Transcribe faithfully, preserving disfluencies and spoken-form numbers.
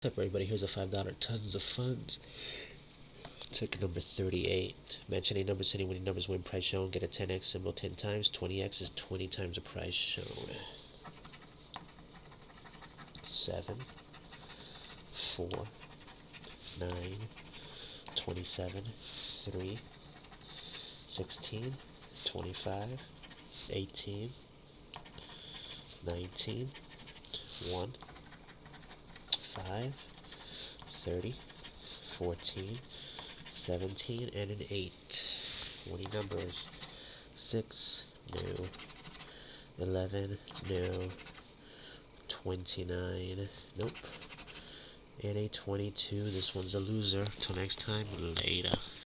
What's up, everybody? Here's a five dollar tons of funds. Ticket number thirty-eight. Mention any numbers, any winning numbers, win price shown. Get a ten X symbol ten times. twenty X is twenty times the price shown. seven, four, nine, twenty-seven, three, sixteen, twenty-five, eighteen, nineteen, one, five, thirty, fourteen, seventeen, and an eight. Winning numbers: six, no. eleven, no. twenty-nine, nope. And a twenty-two. This one's a loser. Till next time, later.